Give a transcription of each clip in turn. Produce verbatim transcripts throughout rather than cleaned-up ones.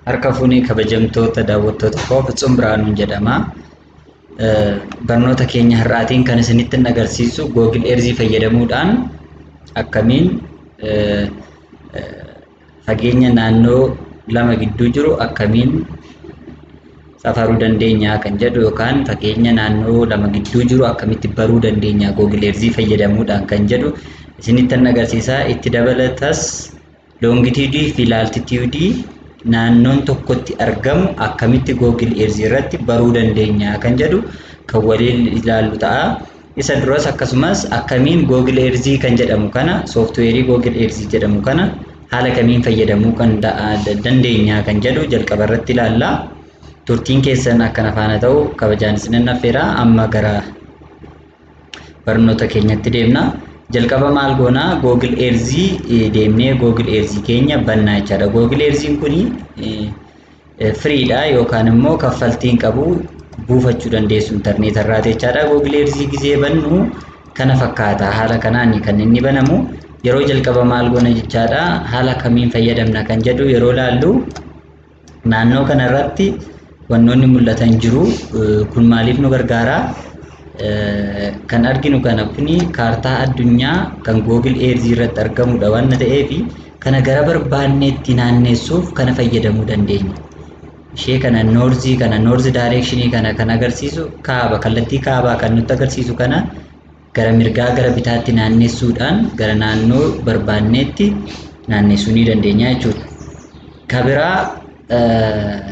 Harka fuunee kabajamtoota daawwattoota koo Fitsum Biraanuun jedhama. Barnoota keenya har'aatiin kan isinitti agarsiisu Google Earth fayyadamuudhaan akkamiin fageenya naannoo lama gidduu jiru akkamiin safaruu dandeenya kan jedhu yookaan fageenya naannoo lama gidduu jiru akkamitti baruu dandeenya Google Earth fayyadamuudhaan kan jedhu isinitti agarsiisa. Itti dabalatas longitude fi latitude naannoon tokkotti argamu akkamitti Google Earth irratti baruu dandeenya kan jedhu kan waliin ilaallu ta'a. Isa duras akkasumas akkamiin Google Earth kan jedhamu kana software Google Earth jedhamu kana haala kamiin fayyadamuu kan dandeenya kan jedhu jalqaba irratti ilaalla. Turtiin keessan akkana faana ta'u kabajaan isin affeera. Amma gara barnoota keenyatti deemna. Jalqaba maal goona Google Earth deemnee Google Earth keenya bannaa jechaadha. Google Earth kuni free dha yookaan immoo kaffaltiin qabu buufachuu dandeessu internet irraa jechaadha. Google Earth gizee bannu kana fakkaata. Haala kanaan kan inni banamu yeroo jalqaba maal goona jechaadha. Haala kamiin fayyadamna kan jedhu yeroo laallu naannoo kana irratti wannoonni mul'atan jiru. Kun maaliif nu gargaara? Kan arginu kana kuni kaartaa addunyaa kan Google Earth irratti argamudha waan ta'eef kana gara barbaanneetti naannessuuf kana fayyadamuu dandeenya. Ishee kana north kana north direction kana kan agarsiisu kaaba kallattii kaabaa kan nutti agarsiisu kana gara mirgaa gara bitaatti naannessuudhaan gara naannoo barbaanneetti naannessuu ni dandeenya jechuudha. Kabiraa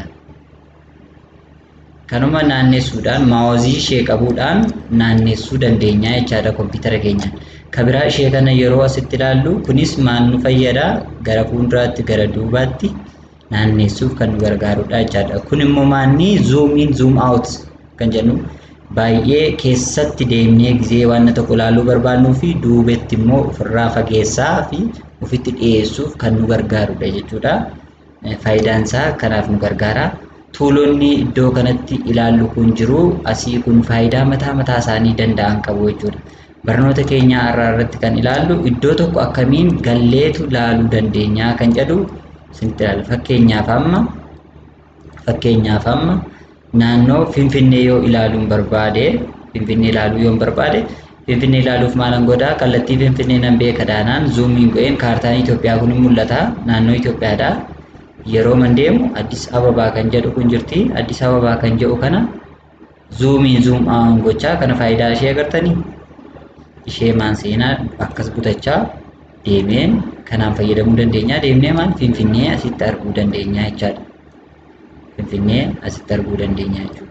kanuma naannessuudhaan maawuzii ishee qabuudhaan naannessuu dandeenya jechaadha kompiitara keenyaan. Kabiraa ishee kana yeroo asitti ilaallu kunis maal nu fayyada gara fuulduraatti gara duubaatti naannessuuf kan nu gargaarudha jechaadha. Kun immoo maanni zoom in zoom out kan jennu baay'ee keessatti deemnee gizee waan tokko ilaaluu barbaadnuu fi duubatti immoo ofirraa fageessaa fi ofitti dhiyeessuuf kan nu gargaarudha jechuudha. Faayidaan isaa kanaaf nu gargaara. Tuulonni iddoo kanatti ilaallu kun jiru asii kun faayidaa mataa mataa isaanii danda'an qabu jechuudha. Barnoota keenya har'aa irratti kan ilaallu iddoo tokko akkamiin galleetu ilaaluu dandeenya kan jedhu isinitti ilaalla. Fakkeenyaaf amma fakkeenyaaf amma naannoo Finfinnee yoo ilaaluun barbaade Finfinnee ilaaluu yoo barbaade Finfinnee ilaaluuf maalan godhaa kallattii Finfinnee nan beeka daanaan zoomiin go'een kaartaan Itoophiyaa kun mul'ata naannoo Itoophiyaadha. Yeroo mandeemu Addis Ababaa kan jedhu kun jirti. Addis Ababaa kan jedhu kana zoomiin zoom out gochaa kana faayidaa ishee agartanii ishee maan seenaa akkas butachaa deemeen kanaan fayyadamuu dandeenya. Deemnee maal Finfinnee asitti arguu dandeenya jechaadha. Finfinnee asitti arguu dandeenya jechuudha.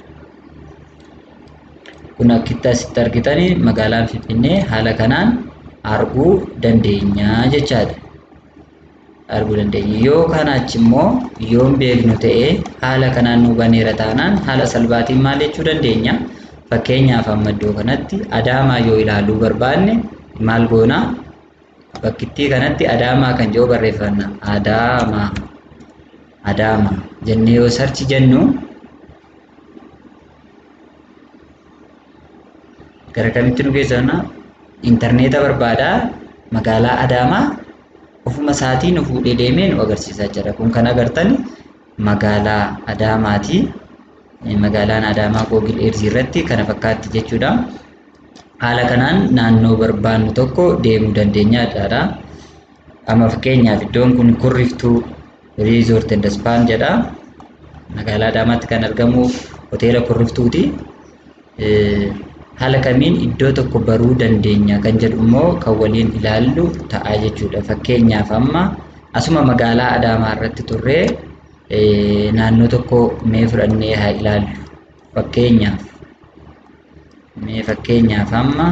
Kun akkitti asitti argitanii magaalaan Finfinnee haala kanaan arguu dandeenya jechaadha. Arguu dandeenya. Yoo kana achi immoo yoo beeknu ta'ee haala kanaan nu baneera taanaan haala salphaatiin maal jechuu dandeenya? Fakkeenyaaf amma iddoo kanatti Adaamaa yoo ilaaluu barbaanne maal goona? Bakkittii kanatti Adaamaa kan jedhu barreeffanna. Adaamaa Adaamaa jennee yoo sarchi jennu gara kamitti nu geessana? Intarneeta barbaada magaalaa Adaamaa ofuma isaatiin fuudhee deemee nu agarsiisaa jira. Kun kan agartan magaalaa Adaamaati. Magaalaan Adaamaa Google Earth irratti kana fakkaatti jechuudha. Haala kanaan naannoo barbaannu tokko deemuu dandeenya jechuudha. Amma fakkeenyaaf iddoon kun Kurriftuu Resort and Spa jedha. Magaalaa Adaamaatti kan argamu hoteela Kurriftuuti. Haala kamiin iddoo tokko baruu dandeenya kan jedhu immoo kan waliin ilaallu ta'a jechuudha. Fakkeenyaaf amma asuma magaalaa Adaamaa irratti turree naannoo tokko mee fudhannee haa ilaallu. Fakkeenyaaf mee fakkeenyaaf amma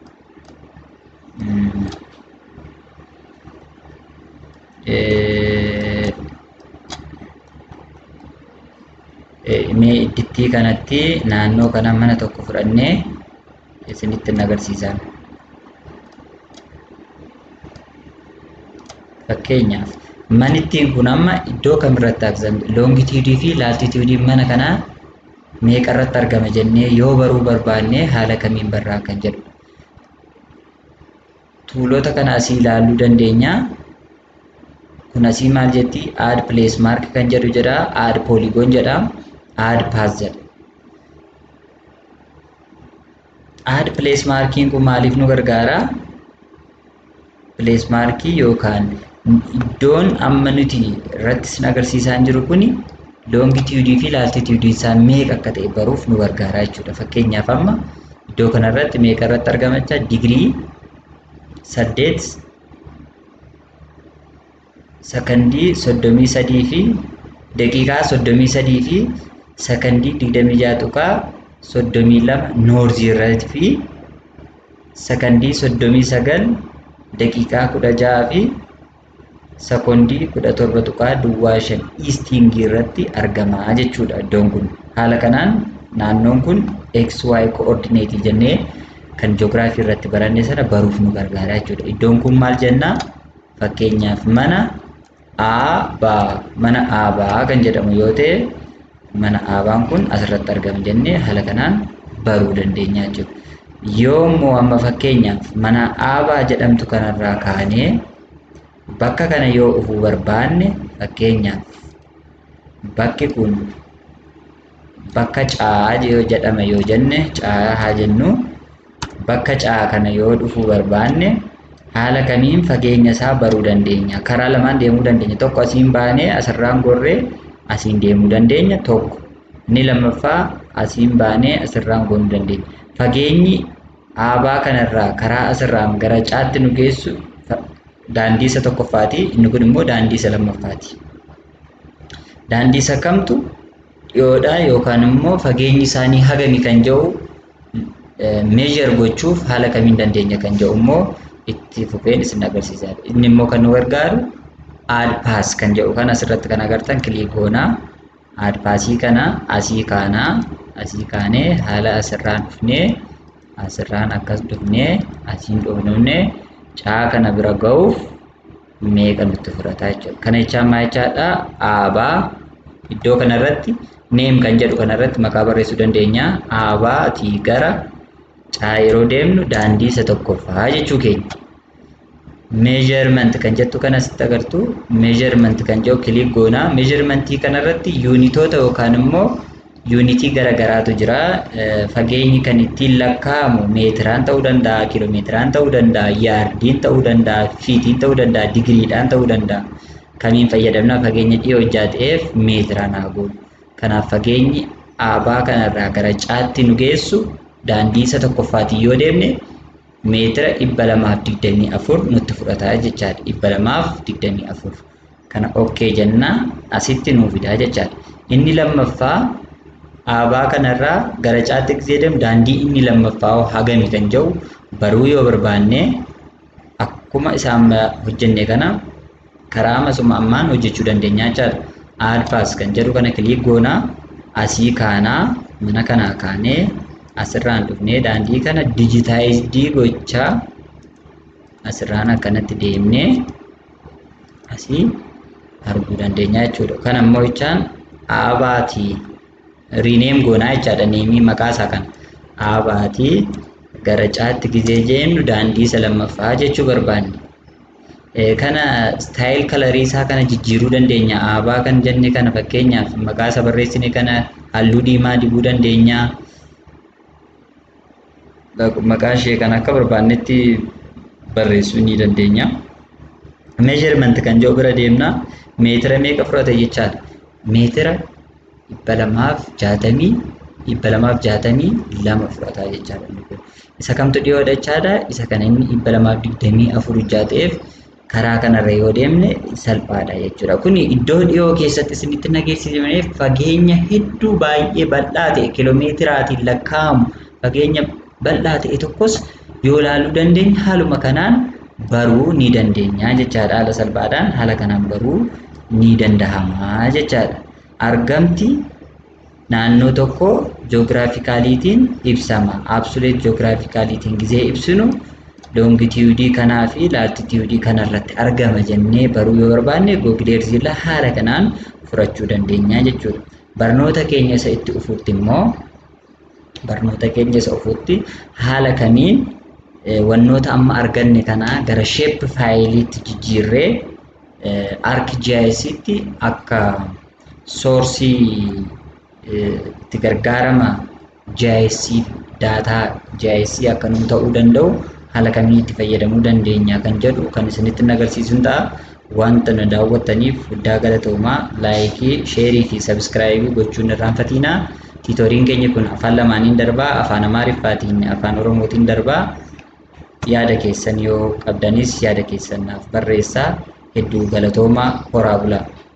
mee iddittii kanatti naannoo kana mana tokko fudhannee isinitti agarsiisaa. Fakkeenyaaf manittiin kun amma iddoo kamirratti argama? Longitude fi latitude mana kanaa meeqa irratti argama jennee yoo baruu barbaanne haala kamiin barraa kan jedhu. Tuulota kana asii ilaaluu dandeenya. kun asii maal jetti add place mark kan jedhu jedha add polygon jedha add path jedha. add place marking kun maaliif nu gargaara? place markii yookaan iddoon amma nuti irratti sin agarsiisaa jiru kuni longitude fi latitude isaa meeqa akka ta'e baruuf nu gargaara jechuudha. Fakkeenyaaf amma iddoo kana irratti meeqa irratti argama jecha digirii saddeet sekondii soddomii sadii fi daqiiqaa soddomii sadii fi sekondii digdamii jaha tuqaa soddomii lama noorzii irratti fi sekondii soddomii sagal daqiiqaa kudha jaha fi sekondii kudha torba tuqaa duwwaa shan iistingii irratti argama jechuudha iddoon kun. Haala kanaan naannoon kun xy coordinate jennee kan ji'oogiraafii irratti baranne sana baruuf nu gargaara jechuudha. Iddoon kun maal jenna? Fakkeenyaaf mana Aabaa mana Aabaa kan jedhamu yoo ta'e mana Aabaan kun asirratti argama jennee haala kanaan baruu dandeenya jechuudha. Yoommoo amma fakkeenyaaf mana Aabaa jedhamtu kanarraa kaanee bakka kana yoo dhufuu barbaanne fakkeenyaaf bakki kun bakka caa jedhama yoo jenne caa haa jennu bakka caa kana yoo dhufuu barbaanne haala kamiin fageenya isaa baruu dandeenya? Karaa lamaan deemuu dandeenya. Tokko asiin baanee asirraan gorree asiin deemuu dandeenya. Tokko inni lammaffaa asiin baanee asirraan goonuu dandeenya. Fageenyi Aabaa kanarraa karaa asirraan gara caatti nu geessu daandii isa tokkoffaati. Inni kun immoo daandii isa lammaffaati. Daandii isa kamtu dhiyoodha yookaan immoo fageenyi isaanii hagami kan jedhu measure gochuuf haala kamiin dandeenya kan jedhu immoo itti fufeen isin agarsiisa. Inni immoo kan nu gargaaru add pass kan jedhu kan asirratti kan agartan kilik goonaa add passii kana asii kaanaa asii kaanee haala asirraan dhufnee asirraan akkas dhufnee asiin dhufnee caa kana bira ga'uuf meeqa nutti fudhata jechuudha. Kana jechaan maal jechaadha? Aabaa iddoo kanarratti name kan jedhu kanarratti maqaa barreessuu dandeenya. Aabaatii gara caa yeroo deemnu daandii isa tokkoffaa jechuu keenya. Measurement kan jettu kana asitti agartu measurement kan jedhu kilik goonaa. Measurementii kanarratti yuunitoota yookaan immoo yuunitii garagaraatu jira. Fageenyi kan ittiin lakkaa'amu meetiraan ta'uu danda'a, kiiloomeetiraan ta'uu danda'a, yaardiin ta'uu danda'a, fiitiin ta'uu danda'a, digiriidhaan ta'uu danda'a. Kamiin fayyadamna? Fageenya dhiyoo hojjaa ta'eef meetiraan haa goonu. Kanaaf fageenyi Aabaa kanarraa gara caatti nu geessu daandii isa tokkoffaatiin yoo deemne meetira dhibba lamaaf digdamii afur nutti fudhata jechaadha. Dhibba lamaaf digdamii afur. Kana okkee jennaa asitti nuu fidaa jechaadha. Inni lammaffaa Aabaa kanarraa gara caatti gisee deemu daandii inni lammaffaa hagami kan jedhu baruu yoo barbaanne akkuma isaan hojjenne kana karaa masuma ammaan hojjechuu dandeenya jechaadha. Add pass kan jedhu kana kilik goonaa asii kaanaa mana kanaa kaanee asirraan dhufnee daandii kana digitized gochaa asirraan akkanatti deemnee asii arguu dandeenya jechuudha. Kana immoo jechaan Aabaatii rename goonaa jechaadha. Neemii maqaa isaa kana Aabaatii gara caatti gisee deemnu daandii isa lammaffaa jechuu barbaanne. Kana style colorii isaa kana jijjiiruu dandeenya. Aabaa kan jenne kana fakkeenyaaf maqaa isa barreessine kana halluu diimaa dibuu dandeenya. Maqaa ishee kan akka barbaannetti barreessuu ni dandeenya. Measurement kan jedhu bira deemna. Meetira meeqa fudhata jechaadha? Meetira dhibba lamaaf jaatamii dhibba lamaaf jaatamii lama fudhata jechaadha. Isa kamtu dhiyoodha jechaadha? Isa kana inni dhibba lamaaf digdamii afur hojjaa ta'eef karaa kanarra yoo deemne salphaadha jechuudha. Kuni iddoo dhiyoo keessatti isinitti nageessifamee fageenya hedduu baay'ee bal'aa ta'e kiiloomeetiraatiin lakkaa'amu fageenya bal'aa ta'e tokkos yoo ilaaluu dandeenya haaluma kanaan baruu ni dandeenya jechaadha. Haala salphaadhaan haala kanaan baruu ni danda'ama jechaadha. Argamti naannoo tokko ji'oogiraafikaaliitiin ibsama. Absolute ji'oogiraafikaaliitiin gisee ibsinu longitude kanaa fi latitude kanarratti argama jennee baruu yoo barbaanne Google Earth haala kanaan furachuu dandeenya jechuudha. Barnoota keenya isa itti ufuutti immoo barnoota keenya isa ufuutti haala kamiin wannoota amma arganne kana gara shape faayiliitti jijjiirree ArcGIS tti akka soorsii itti gargaarama G I S daataa G I S akka nu ta'uu danda'u haala kamiin itti fayyadamuu dandeenya kan jedhu kan isinitti agarsiisuun ta'a. Wanta na daawwattaniif guddaa galatoomaa. Laayikii, sheerii fi sabskiraaybii gochuun irraanfatinaa. Tiitoriin keenya kun afaan lamaaniin darbaa, afaan Amaariffaatiin, afaan Oromootiin darbaa. Yaada keessan yoo qabdanis yaada keessan naaf barreessaa. Hedduu galatoomaa. Horaa bulaa.